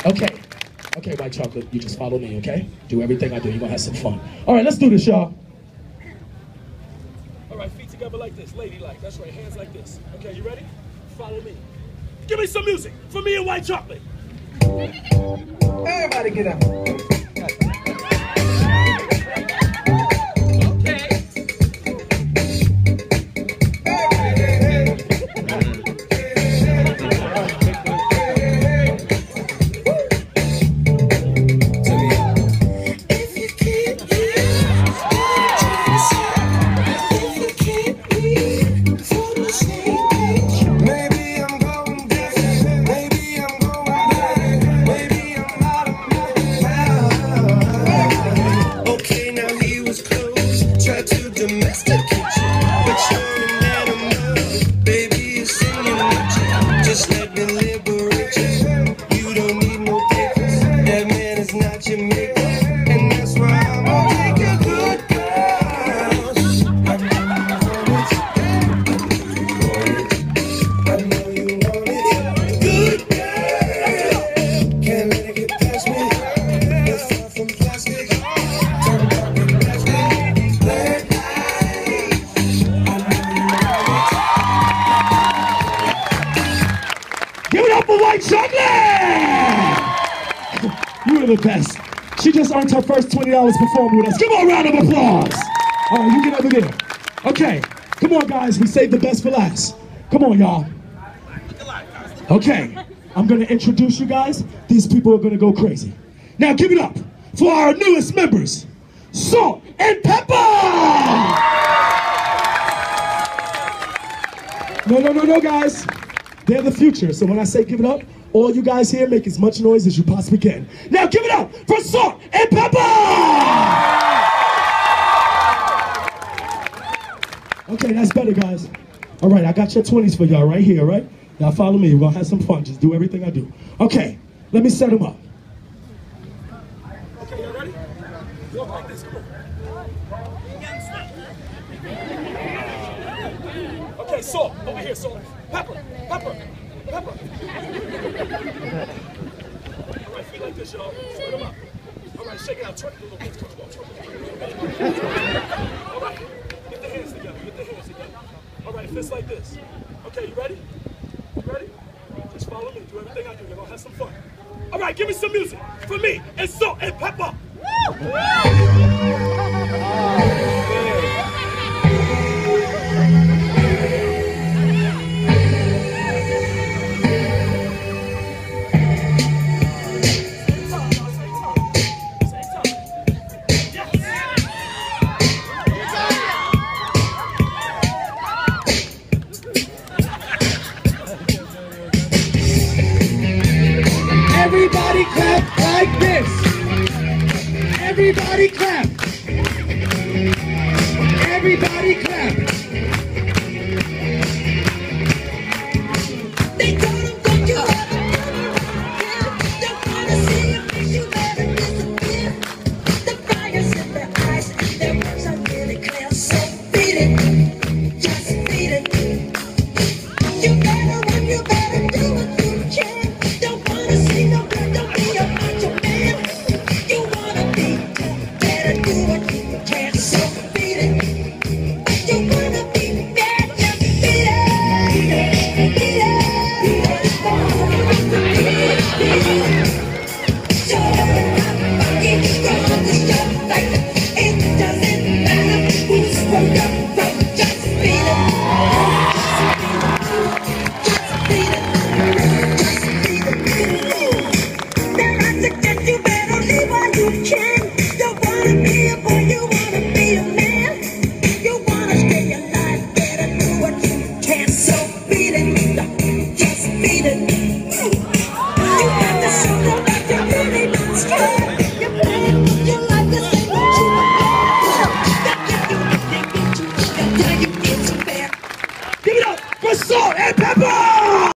Okay. Okay, white chocolate, you just follow me, okay? Do everything I do. You're gonna have some fun. All right, let's do this, y'all. All right, feet together like this, ladylike. That's right, hands like this. Okay, you ready? Follow me. Give me some music for me and white chocolate. Everybody get up. White chocolate! You were the best. She just earned her first $20 performing with us. Give her a round of applause. All right, you get over there. Okay, come on, guys. We saved the best for last. Come on, y'all. Okay, I'm going to introduce you guys. These people are going to go crazy. Now, give it up for our newest members, Salt and Pepper! No, guys. They're the future, so when I say give it up, all you guys here make as much noise as you possibly can. Now give it up for Salt and Pepper! Okay, that's better, guys. All right, I got your 20s for y'all right here, right? Now follow me, we're gonna have some fun. Just do everything I do. Okay, let me set them up. Okay, y'all ready? Walk like this, come on. Okay, Salt, over here, Salt. Pepper. All right, feet like this, y'all. Spread them up. All right, shake it out. Twerk it a little bit. All right, get the hands together. All right, fists like this. Okay, you ready? Just follow me. Do everything I do. You're gonna have some fun. All right, give me some music for me and Salt and Pepper. Everybody clap like this. Everybody clap.